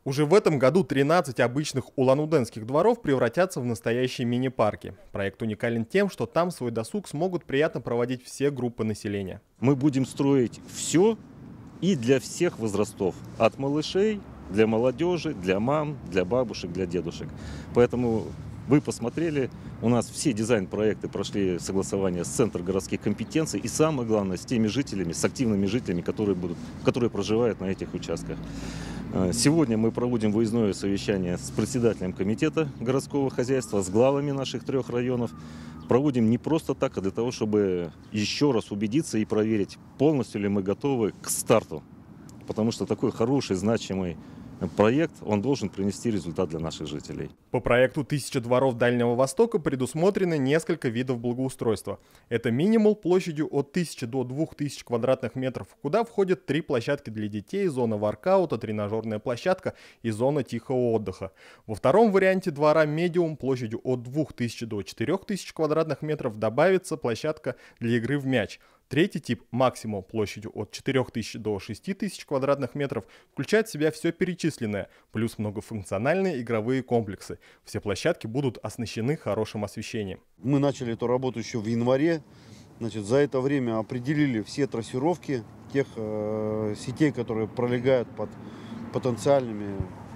Уже в этом году 13 обычных улан-удэнских дворов превратятся в настоящие мини-парки. Проект уникален тем, что там свой досуг смогут приятно проводить все группы населения. Мы будем строить все и для всех возрастов. От малышей, для молодежи, для мам, для бабушек, для дедушек. Поэтому вы посмотрели, у нас все дизайн-проекты прошли согласование с Центром городских компетенций. И самое главное, с теми жителями, с активными жителями, которые проживают на этих участках. Сегодня мы проводим выездное совещание с председателем комитета городского хозяйства, с главами наших 3 районов. Проводим не просто так, а для того, чтобы еще раз убедиться и проверить, полностью ли мы готовы к старту. Потому что такой хороший, значимый проект, он должен принести результат для наших жителей. По проекту «1000 дворов Дальнего Востока» предусмотрены несколько видов благоустройства. Это минимум площадью от 1000 до 2000 квадратных метров, куда входят 3 площадки для детей, зона воркаута, тренажерная площадка и зона тихого отдыха. Во втором варианте двора медиум площадью от 2000 до 4000 квадратных метров добавится площадка для игры в мяч. Третий тип, максимум площадью от 4000 до 6000 квадратных метров, включает в себя все перечисленное, плюс многофункциональные игровые комплексы. Все площадки будут оснащены хорошим освещением. Мы начали эту работу еще в январе. За это время определили все трассировки тех сетей, которые пролегают под потенциальными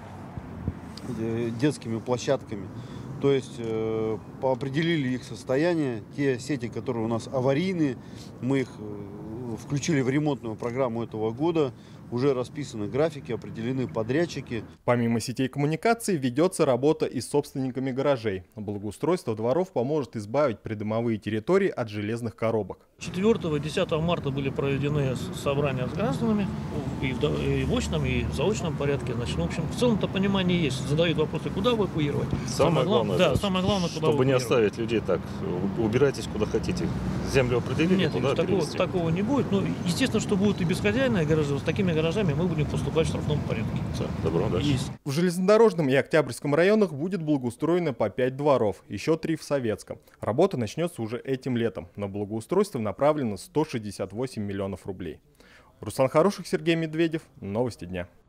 детскими площадками. То есть определили их состояние. Те сети, которые у нас аварийные, мы их включили в ремонтную программу этого года. Уже расписаны графики, определены подрядчики. Помимо сетей коммуникаций ведется работа и с собственниками гаражей. Благоустройство дворов поможет избавить придомовые территории от железных коробок. 4 и 10 марта были проведены собрания с гражданами и в очном, и в заочном порядке. В общем, в целом-то понимание есть. Задают вопросы, куда эвакуировать. Самое главное, да, самое главное, куда чтобы не эвакуировать. оставить людей так, убирайтесь куда хотите. Землю определили, Нет, куда перевести. такого не будет. Но, естественно, что будут и без хозяина гаражи. С такими гаражами мы будем поступать в штрафном порядке. Добро, дальше. Есть. В Железнодорожном и Октябрьском районах будет благоустроено по 5 дворов, еще 3 в Советском. Работа начнется уже этим летом. На благоустройство направлено 168 миллионов рублей. Руслан Хороших, Сергей Медведев. Новости дня.